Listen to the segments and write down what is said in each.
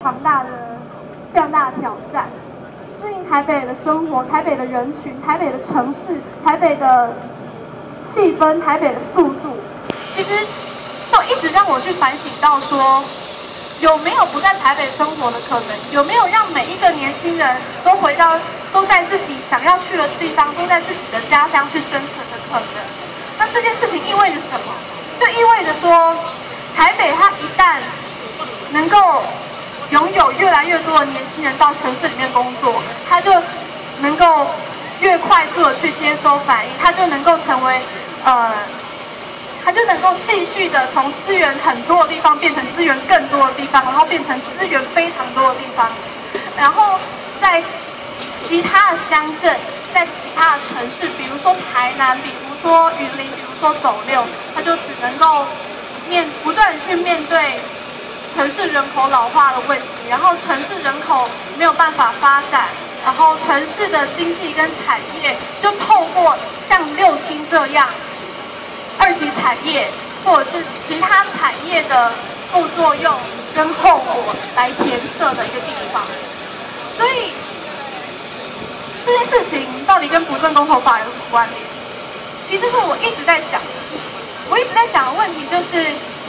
非常大的挑战。适应台北的生活、台北的人群、台北的城市、台北的气氛、台北的速度，其实都一直让我去反省到说，有没有不在台北生活的可能？有没有让每一个年轻人都在自己想要去的地方，都在自己的家乡去生存的可能？那这件事情意味着什么？就意味着说，台北它一旦能够拥有越来越多的年轻人到城市里面工作，他就能够越快速的去接收反应，他就能够成为他就能够继续的从资源很多的地方变成资源更多的地方，然后变成资源非常多的地方，然后在其他的乡镇，在其他的城市，比如说台南，比如说云林，比如说斗六，他就只能够不断的去面对城市人口老化的问题，然后城市人口没有办法发展，然后城市的经济跟产业就透过像六轻这样二级产业或者是其他产业的副作用跟后果来填塞的一个地方。所以这件事情到底跟不正公投法有什么关联？其实是我一直在想的问题就是。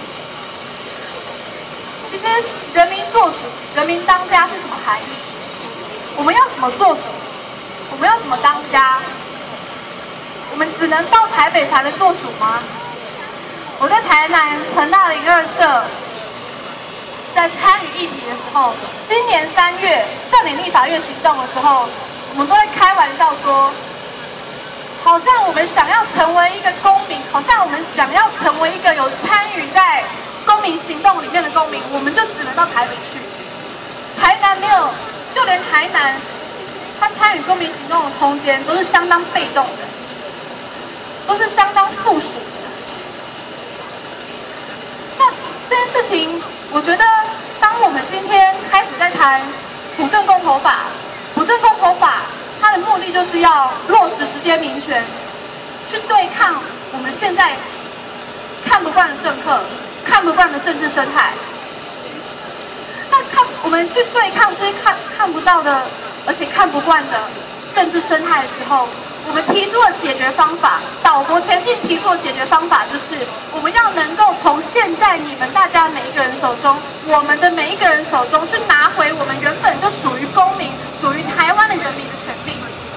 其实人民做主、人民当家是什么含义？我们要怎么做主？我们要怎么当家？我们只能到台北才能做主吗？我在台南成大的02社，在参与议题的时候，今年3月占领立法院行动的时候，我们都会开玩笑说，好像我们想要成为一个公民，好像我们想要成为一个有参与在公民行动里面的公民，我们就只能到台北去。台南没有，就连台南，他参与公民行动的空间都是相当被动的，都是相当附属的。那这件事情，我觉得，当我们今天开始在谈普正公投法，它的目的就是要落实直接民权，去对抗我们现在看不惯的政客。看不惯的政治生态，我们去对抗这些看不到的，而且看不惯的政治生态的时候，我们提出了解决方法。岛国前进提出的解决方法就是，我们要能够从现在你们大家每一个人手中，我们的每一个人手中，去拿回我们原本就属于公民、属于台湾的人民的权利。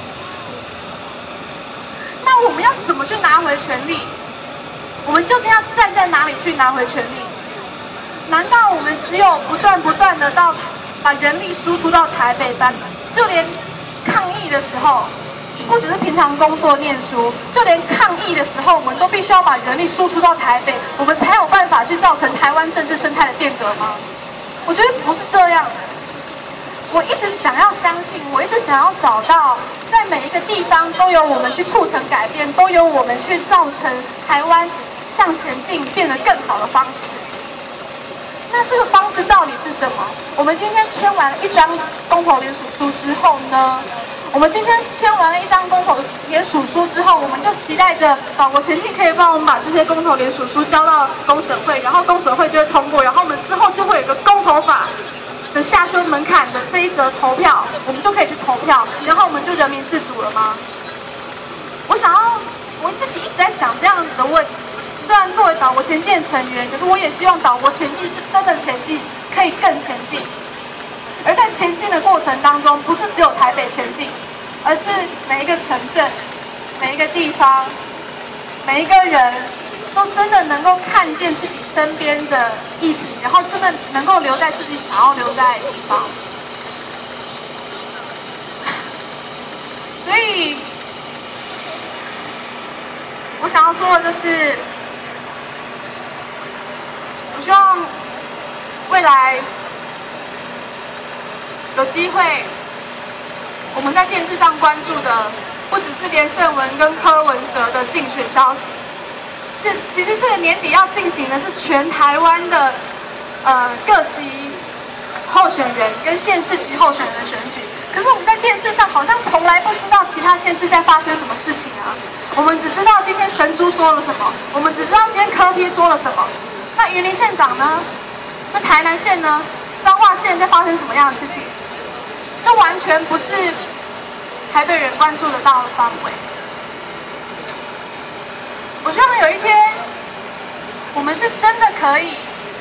那我们要怎么去拿回权利？我们究竟要站在哪里去拿回权利？难道我们只有不断的把人力输出到台北吧？就连抗议的时候，不只是平常工作念书，就连抗议的时候，我们都必须要把人力输出到台北，我们才有办法去造成台湾政治生态的变革吗？我觉得不是这样。我一直想要相信，我一直想要找到，在每一个地方都有我们去促成改变，都有我们去造成台湾向前进变得更好的方式。那这个方式到底是什么？我们今天签完了一张公投联署书之后呢？我们今天签完了一张公投联署书之后，我们就期待着岛国前进可以帮我们把这些公投联署书交到公审会，然后公审会就会通过，然后我们之后就会有一个公投法的下修门槛的这一则投票，我们就可以去投票，然后我们就人民自主了吗？我自己一直在想这样子的问题。虽然作为岛国前进的成员，可是我也希望岛国前进是真的前进，可以更前进。而在前进的过程当中，不是只有台北前进，而是每一个城镇、每一个地方、每一个人都真的能够看见自己身边的议题，然后真的能够留在自己想要留在的地方。所以，我想要说的就是，我希望未来有机会，我们在电视上关注的不只是连胜文跟柯文哲的竞选消息，其实这个年底要进行的是全台湾的各级候选人跟县市级候选人的选举。可是我们在电视上好像从来不知道其他县市在发生什么事情啊！我们只知道今天神猪说了什么，我们只知道今天柯 P 说了什么。那云林县长呢？那台南县呢？ 彰化县在发生什么样的事情？这完全不是台北人关注得到的范围。我希望有一天，我们是真的可以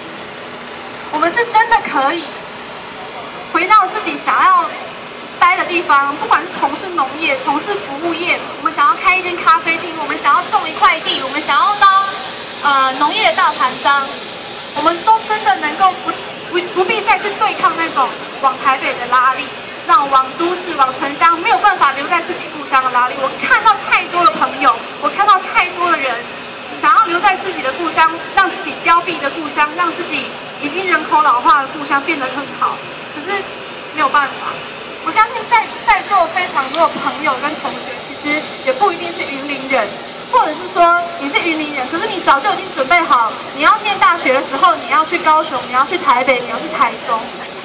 回到自己想要待的地方，不管是从事农业、从事服务业，我们想要开一间咖啡厅，我们想要种一块地，我们想要当农业大盘商，我们都真的能够不必再去对抗那种往台北的拉力，让往都市、往城乡没有办法留在自己故乡的拉力。我看到太多的朋友，我看到太多的人想要留在自己的故乡，让自己凋敝的故乡，让自己已经人口老化的故乡变得更好。可是没有办法，我相信在座非常多的朋友跟同学，其实也不一定是云林人，或者是说你是云林人，可是你早就已经准备好，你要念大学的时候，你要去高雄，你要去台北，你要去台中。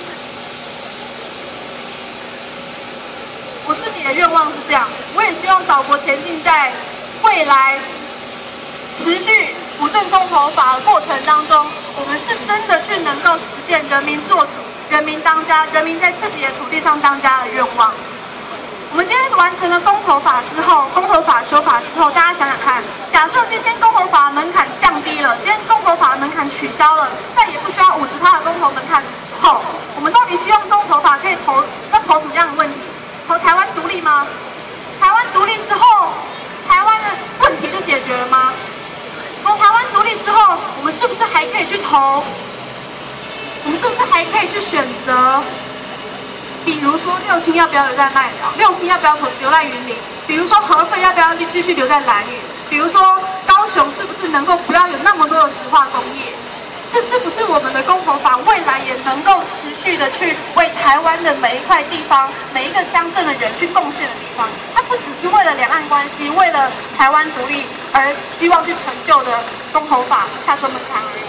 我自己的愿望是这样，我也希望岛国前进在未来持续补正公投法的过程当中，我们是真的去能够实现人民做主、人民当家、人民在自己的土地上当家的愿望。我们今天完成了公投法之后，公投法修法之后，大家想想看，假设今天公投法的门槛降低了，今天公投法的门槛取消了，再也不需要50%的公投门槛的时候，我们到底希望公投法可以投什么样的问题？投台湾独立吗？台湾独立之后，台湾的问题就解决了吗？从台湾独立之后，我们是不是还可以去投？我们是不是还可以去选择？比如说六轻要不要留在麦寮？六轻要不要留在云林？比如说核废要不要继续留在兰屿？比如说高雄是不是能够不要有那么多的石化工业？这是不是我们的公投法未来也能够持续的去为台湾的每一块地方、每一个乡镇的人去贡献的地方？它不只是为了两岸关系、为了台湾独立而希望去成就的公投法下修门槛而已。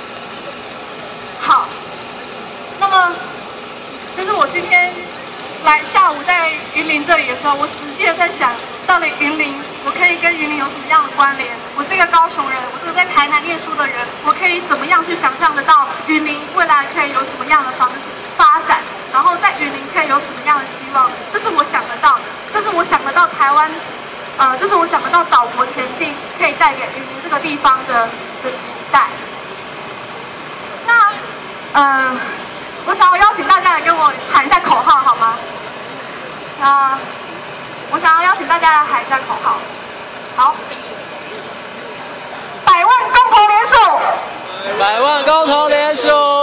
好，那么就是我今天下午在云林这里的时候，我仔细的在想，到底云林我可以跟云林有什么样的关联？我这个高雄人，我这个在台南念书的人，我可以怎么样去想象得到云林未来可以有什么样的发展？然后在云林可以有什么样的希望？这是我想得到的，这是我想得到台湾，这是我想得到岛国前进可以带给云林这个地方的期待。那我想要邀请大家来跟我喊一下口号，好吗？我想要邀请大家来喊一下口号。好，100万公投联署，100万公投联署。